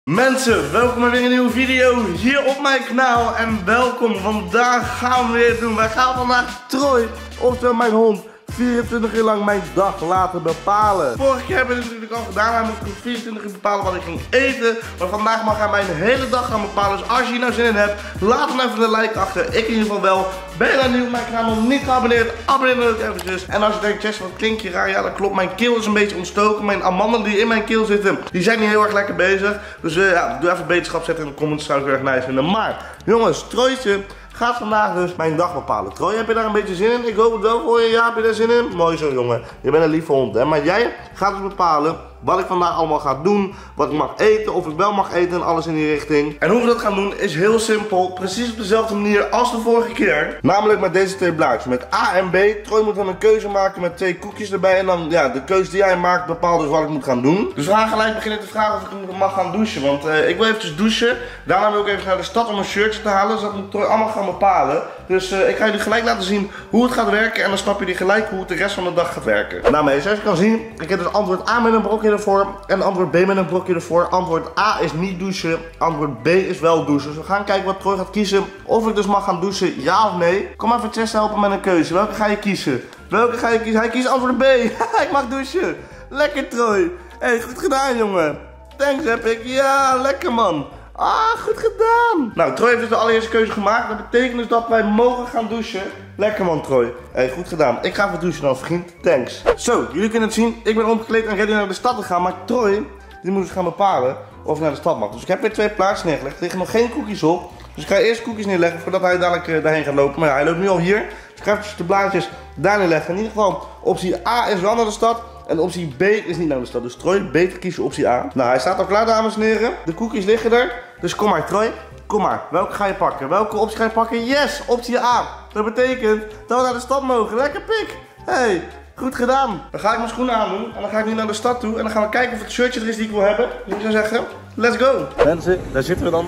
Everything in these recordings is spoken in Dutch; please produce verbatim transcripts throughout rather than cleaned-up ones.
Mensen, welkom bij weer een nieuwe video hier op mijn kanaal en welkom. Vandaag gaan we weer doen. Wij gaan vandaag Troy, oftewel mijn hond, vierentwintig uur lang mijn dag laten bepalen. Vorige keer hebben we het natuurlijk al gedaan. Hij moest vierentwintig uur bepalen wat ik ging eten. Maar vandaag mag hij mijn hele dag gaan bepalen. Dus als je hier nou zin in hebt, laat dan even een like achter. Ik in ieder geval wel. Ben je nou nieuw op mijn kanaal nog niet geabonneerd? Abonneer dan ook eventjes. En als je denkt, Jess, wat klinkt je raar? Ja, dat klopt. Mijn keel is een beetje ontstoken. Mijn amandelen die in mijn keel zitten, die zijn niet heel erg lekker bezig. Dus uh, ja, doe even beterschap zetten in de comments. Zou ik heel erg nice vinden. Maar, jongens, Troytje gaat vandaag dus mijn dag bepalen. Troy, heb je daar een beetje zin in? Ik hoop het wel voor je. Ja, heb je daar zin in? Mooi zo, jongen. Je bent een lieve hond, hè. Maar jij gaat dus bepalen wat ik vandaag allemaal ga doen, wat ik mag eten, of ik wel mag eten en alles in die richting. En hoe we dat gaan doen is heel simpel, precies op dezelfde manier als de vorige keer. Namelijk met deze twee blaadjes, met A en B. Troy moet dan een keuze maken met twee koekjes erbij en dan, ja, de keuze die hij maakt bepaalt dus wat ik moet gaan doen. Dus we gaan gelijk beginnen te vragen of ik mag gaan douchen, want uh, ik wil eventjes douchen. Daarna wil ik even naar de stad om een shirtje te halen, dus dat moet Troy allemaal gaan bepalen. Dus uh, ik ga jullie gelijk laten zien hoe het gaat werken en dan snap jullie gelijk hoe het de rest van de dag gaat werken. Nou meisjes, zoals je kan zien, ik heb dus antwoord A met een brokje ervoor en antwoord B met een brokje ervoor. Antwoord A is niet douchen, antwoord B is wel douchen. Dus we gaan kijken wat Troy gaat kiezen, of ik dus mag gaan douchen, ja of nee. Kom even Jess helpen met een keuze, welke ga je kiezen? Welke ga je kiezen? Hij kiest antwoord B. Ik mag douchen. Lekker Troy. Hé, hey, goed gedaan jongen. Thanks heb ik. Ja, lekker man. Ah, goed gedaan. Nou, Troy heeft dus de allereerste keuze gemaakt. Dat betekent dus dat wij mogen gaan douchen. Lekker man, Troy. Hé, hey, goed gedaan. Ik ga even douchen dan, vriend. Thanks. Zo, jullie kunnen het zien. Ik ben omgekleed en ready naar de stad te gaan. Maar Troy, die moet dus gaan bepalen of ik naar de stad mag. Dus ik heb weer twee plaatsen neergelegd. Er liggen nog geen koekjes op. Dus ik ga eerst koekjes neerleggen voordat hij dadelijk uh, daarheen gaat lopen. Maar ja, hij loopt nu al hier. Dus ik ga even de blaadjes daar neerleggen. In ieder geval, optie A is wel naar de stad. En optie B is niet naar de stad. Dus Troy, beter kiezen optie A. Nou, hij staat al klaar, dames en heren. De koekjes liggen er. Dus kom maar, Troy. Kom maar. Welke ga je pakken? Welke optie ga je pakken? Yes, optie A. Dat betekent dat we naar de stad mogen. Lekker pik. Hey, goed gedaan. Dan ga ik mijn schoenen aandoen. En dan ga ik nu naar de stad toe. En dan gaan we kijken of het shirtje er is die ik wil hebben. Dus ik zou zeggen, let's go. Mensen, daar zitten we dan.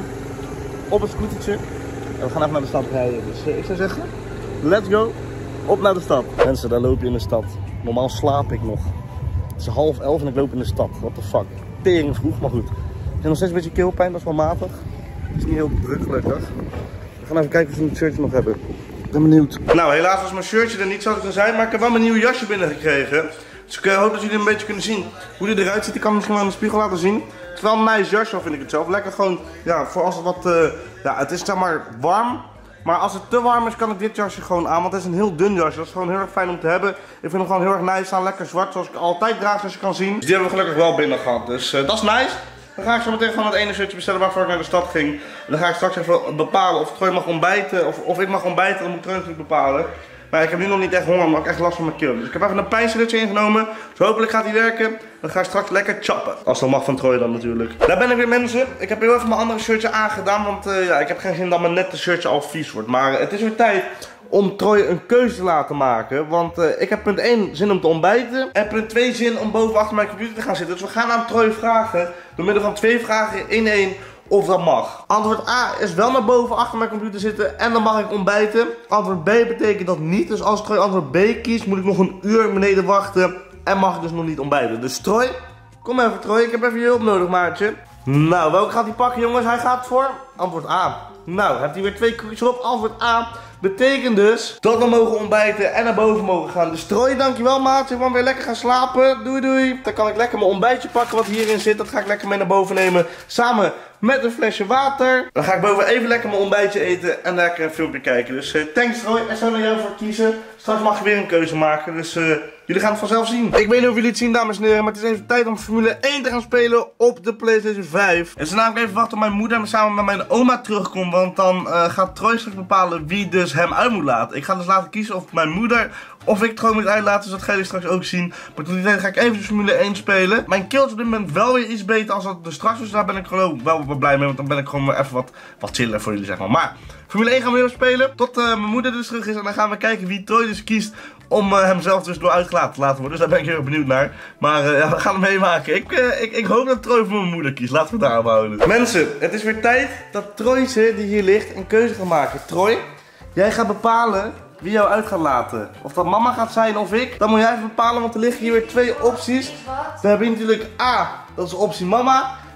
Op het scootertje. En we gaan even naar de stad rijden. Dus uh, ik zou zeggen, let's go. Op naar de stad. Mensen, daar loop je in de stad. Normaal slaap ik nog. Het is half elf en ik loop in de stad. What the fuck. Tering vroeg, maar goed. Ik heb nog steeds een beetje keelpijn, dat is wel matig. Het is niet heel druk, gelukkig. We gaan even kijken of we het shirtje nog hebben. Ik ben benieuwd. Nou, helaas was mijn shirtje er niet, zou het er zijn. Maar ik heb wel mijn nieuwe jasje binnengekregen. Dus ik uh, hoop dat jullie een beetje kunnen zien hoe die eruit ziet. Ik kan het misschien wel in de spiegel laten zien. Het is wel een nice jasje, vind ik het zelf. Lekker gewoon, ja, voor als het wat, uh, ja, het is zeg maar warm. Maar als het te warm is, kan ik dit jasje gewoon aan. Want het is een heel dun jasje. Dat is gewoon heel erg fijn om te hebben. Ik vind hem gewoon heel erg nice staan. Lekker zwart, zoals ik altijd draag, zoals je kan zien. Dus die hebben we gelukkig wel binnen gehad. Dus uh, dat is nice. Dan ga ik zo meteen gewoon het ene shirtje bestellen waarvoor ik naar de stad ging. En dan ga ik straks even bepalen of Troy mag ontbijten. Of, of ik mag ontbijten, dan moet Troy natuurlijk bepalen. Maar ik heb nu nog niet echt honger, maar ik heb echt last van mijn keel. Dus ik heb even een pijnstilletje ingenomen. Dus hopelijk gaat die werken. Dan ga ik straks lekker chappen. Als dat mag van Troy dan natuurlijk. Daar ben ik weer mensen. Ik heb heel even mijn andere shirtje aangedaan. Want uh, ja, ik heb geen zin dat mijn nette shirtje al vies wordt. Maar uh, het is weer tijd om Troy een keuze te laten maken. Want uh, ik heb punt één zin om te ontbijten. En punt twee zin om boven achter mijn computer te gaan zitten. Dus we gaan aan Troy vragen. Door middel van twee vragen in één. Of dat mag. Antwoord A is wel naar boven achter mijn computer zitten en dan mag ik ontbijten. Antwoord B betekent dat niet. Dus als Troy antwoord B kiest, moet ik nog een uur beneden wachten. En mag ik dus nog niet ontbijten. Dus Troy, kom even Troy, ik heb even je hulp nodig maatje. Nou, welke gaat hij pakken jongens? Hij gaat voor antwoord A. Nou, heeft hij weer twee koekjes op. Antwoord A betekent dus dat we mogen ontbijten en naar boven mogen gaan. Dus Troy, dankjewel maatje. Ik wil weer lekker gaan slapen. Doei doei. Dan kan ik lekker mijn ontbijtje pakken wat hierin zit. Dat ga ik lekker mee naar boven nemen. Samen met een flesje water. Dan ga ik boven even lekker mijn ontbijtje eten en lekker een filmpje kijken. Dus uh, thanks Troy. Er zou naar jou voor kiezen. Straks mag je weer een keuze maken. Dus uh, jullie gaan het vanzelf zien. Ik weet niet of jullie het zien dames en heren. Maar het is even tijd om Formule één te gaan spelen op de PlayStation vijf. En ze namelijk even wachten tot mijn moeder samen met mijn oma terugkomt. Want dan uh, gaat Troy straks bepalen wie dus hem uit moet laten. Ik ga dus laten kiezen of mijn moeder of ik Troy moet uitlaten. Dus dat gaan jullie straks ook zien. Maar tot die tijd ga ik even Formule één spelen. Mijn keel is op dit moment wel weer iets beter als dat er straks was. Daar ben ik gewoon wel wat blij mee. Want dan ben ik gewoon weer even wat, wat chiller voor jullie zeg maar. Maar Formule één gaan we weer spelen. Tot uh, mijn moeder dus terug is. En dan gaan we kijken wie Troy dus kiest om uh, hemzelf dus door uitgelaten te laten worden. Dus daar ben ik heel erg benieuwd naar. Maar uh, ja, we gaan hem meemaken. Ik, uh, ik, ik hoop dat Troy voor mijn moeder kiest. Laten we het daar houden. Mensen, het is weer tijd dat Troytje, die hier ligt, een keuze gaat maken. Troy, jij gaat bepalen wie jou uit gaat laten. Of dat mama gaat zijn of ik. Dan moet jij even bepalen, want er liggen hier weer twee opties. We hebben hier natuurlijk A, dat is optie mama.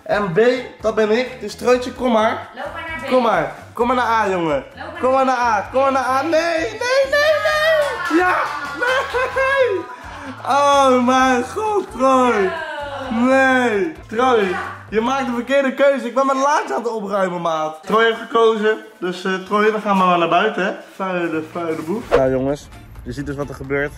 En B, dat ben ik. Dus Troytje, kom maar. Loop maar naar B. Kom maar. Kom maar naar A, jongen. Kom maar naar A. Kom maar naar A. Nee, nee, nee, nee. Ja, nee. Oh mijn god, Troy. Nee. Troy, je maakt de verkeerde keuze. Ik ben mijn laadje aan het opruimen, maat. Troy heeft gekozen. Dus uh, Troy, dan gaan we maar naar buiten, hè. Vuile, vuile boef. Nou jongens, je ziet dus wat er gebeurt.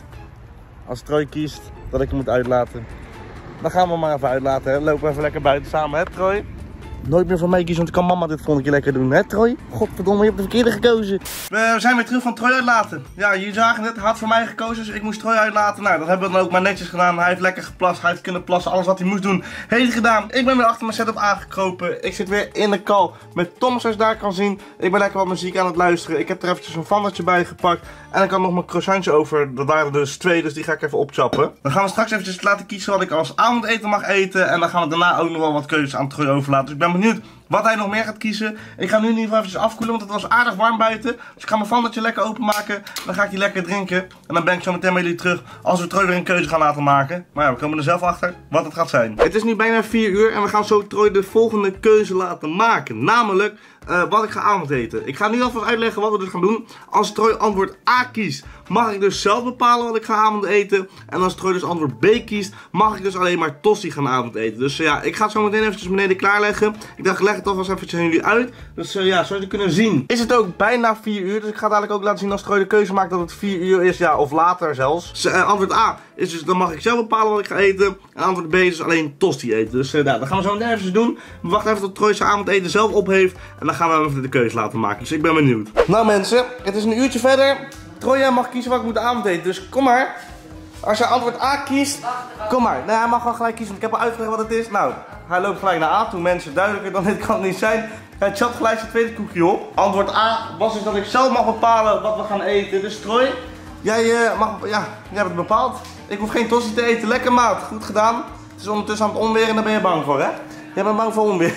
Als Troy kiest dat ik hem moet uitlaten, dan gaan we hem maar even uitlaten, hè. Lopen we even lekker buiten samen, hè Troy? Nooit meer van mij kiezen, want ik kan mama dit volgende keer lekker doen, hè Troy? Godverdomme, je hebt de verkeerde gekozen. We zijn weer terug van Troy uitlaten. Ja, jullie zagen het, hij had voor mij gekozen, dus ik moest Troy uitlaten. Nou, dat hebben we dan ook maar netjes gedaan. Hij heeft lekker geplast, hij heeft kunnen plassen, alles wat hij moest doen, heeft hij gedaan. Ik ben weer achter mijn setup aangekropen. Ik zit weer in de kal met Tom, zoals je daar kan zien. Ik ben lekker wat muziek aan het luisteren. Ik heb er eventjes een vandertje bij gepakt. En ik had nog mijn croissantje over. Dat waren er dus twee, dus die ga ik even opchappen. Dan gaan we straks eventjes laten kiezen wat ik als avondeten mag eten. En dan gaan we daarna ook nog wel wat keuzes aan Troy overlaten. Dus ik ben benieuwd wat hij nog meer gaat kiezen. Ik ga nu in ieder geval eventjes afkoelen, want het was aardig warm buiten. Dus ik ga mijn vandertje lekker openmaken. Dan ga ik die lekker drinken. En dan ben ik zo meteen bij jullie terug als we Troy weer een keuze gaan laten maken. Maar ja, we komen er zelf achter wat het gaat zijn. Het is nu bijna vier uur en we gaan zo Troy de volgende keuze laten maken. Namelijk uh, wat ik ga avondeten. Ik ga nu alvast uitleggen wat we dus gaan doen. Als Troy antwoord A kiest, mag ik dus zelf bepalen wat ik ga avondeten. En als Troy dus antwoord B kiest, mag ik dus alleen maar tosti gaan avondeten. Dus uh, ja, ik ga het zo meteen eventjes beneden klaarleggen. Ik dacht, ik leg het alvast eventjes aan jullie uit. Dus uh, ja, zoals jullie kunnen zien, is het ook bijna vier uur. Dus ik ga dadelijk ook laten zien als Troy de keuze maakt dat het vier uur is. Ja, of later zelfs. Dus, uh, antwoord A is dus, dan mag ik zelf bepalen wat ik ga eten. En antwoord B is dus alleen tosti eten. Dus uh, nou, dat gaan we zo meteen even doen. We wachten even tot Troy zijn avondeten zelf op heeft. En dan gaan we hem even de keuze laten maken. Dus ik ben benieuwd. Nou mensen, het is een uurtje verder. Troy, jij mag kiezen wat ik moet avondeten. Dus kom maar. Als jij antwoord A kiest, kom maar. Nee, hij mag wel gelijk kiezen, want ik heb al uitgelegd wat het is. Nou, hij loopt gelijk naar A toe. Mensen, duidelijker dan dit kan het niet zijn. Hij chat gelijk zijn tweede koekje op. Antwoord A was dus dat ik zelf mag bepalen wat we gaan eten. Dus Troy, jij, uh, mag, ja, jij hebt het bepaald. Ik hoef geen tosti te eten. Lekker maat, goed gedaan. Het is ondertussen aan het onweer en daar ben je bang voor, hè? Jij bent bang voor onweer.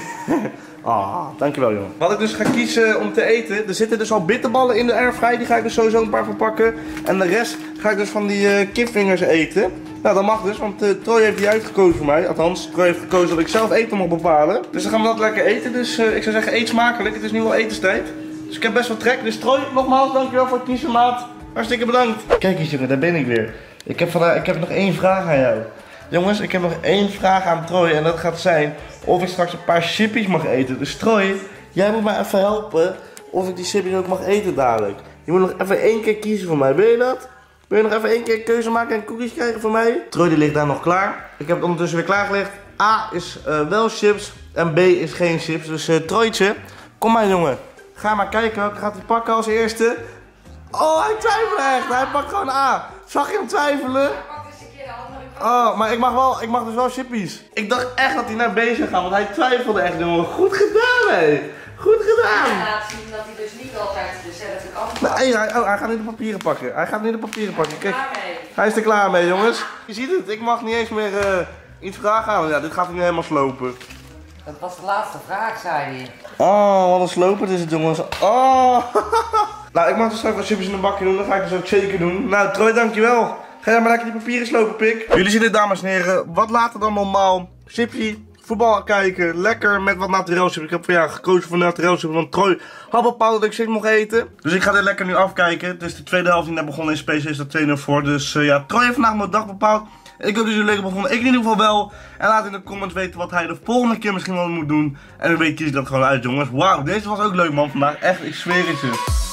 Ah, dankjewel jongen. Wat ik dus ga kiezen om te eten, er zitten dus al bitterballen in de airfryer, die ga ik dus sowieso een paar van pakken. En de rest ga ik dus van die uh, kipvingers eten. Nou, dat mag dus, want uh, Troy heeft die uitgekozen voor mij. Althans, Troy heeft gekozen dat ik zelf eten mag bepalen. Dus dan gaan we dat lekker eten. Dus uh, ik zou zeggen, eet smakelijk. Het is nu wel etenstijd. Dus ik heb best wel trek. Dus Troy, nogmaals, dankjewel voor het kiezen, maat. Hartstikke bedankt. Kijk eens jongen, daar ben ik weer. Ik heb, vandaag, ik heb nog één vraag aan jou. Jongens, ik heb nog één vraag aan Troy en dat gaat zijn of ik straks een paar chippies mag eten. Dus Troy, jij moet mij even helpen of ik die chippies ook mag eten dadelijk. Je moet nog even één keer kiezen voor mij, wil je dat? Wil je nog even één keer keuze maken en cookies krijgen voor mij? Troy die ligt daar nog klaar. Ik heb het ondertussen weer klaargelegd. A is uh, wel chips en B is geen chips. Dus uh, Troytje, kom maar jongen. Ga maar kijken welke gaat hij pakken als eerste. Oh, hij twijfelt echt. Hij pakt gewoon A. Zag je hem twijfelen? Oh, maar ik mag wel, ik mag dus wel chippies. Ik dacht echt dat hij naar B zou gaan, want hij twijfelde echt, jongen. Goed gedaan, hé. Goed gedaan. Ja, laat zien dat hij dus niet altijd dezelfde kant pakt. Nee, hij, oh, hij gaat nu de papieren pakken. Hij gaat nu de papieren pakken. Kijk, Mee. hij is er klaar mee, jongens. Je ziet het, ik mag niet eens meer uh, iets vragen aan. Ja, dit gaat hij nu helemaal slopen. Dat was de laatste vraag, zei hij. Oh, wat een sloper is het, jongens. Oh. Nou, ik mag dus straks wat chippies in een bakje doen. Dat ga ik dus ook zeker doen. Nou, Troy, dankjewel. Ga jij maar lekker die papieren slopen, pik. Jullie zien het, dames en heren. Wat later dan normaal. Chipsie, voetbal kijken. Lekker met wat naturelchips. Ik heb voor jou gekozen voor naturelchips. Want Troy had bepaald dat ik chips mocht eten. Dus ik ga dit lekker nu afkijken. Het is de tweede helft die net begonnen in Space. Is dat twee nul voor. Dus uh, ja, Troy heeft vandaag mijn dag bepaald. Ik hoop dat jullie lekker begonnen. Ik in ieder geval wel. En laat in de comments weten wat hij de volgende keer misschien wel moet doen. En dan weet je dat gewoon uit, jongens. Wauw, deze was ook leuk, man, vandaag. Echt, ik zweer het je.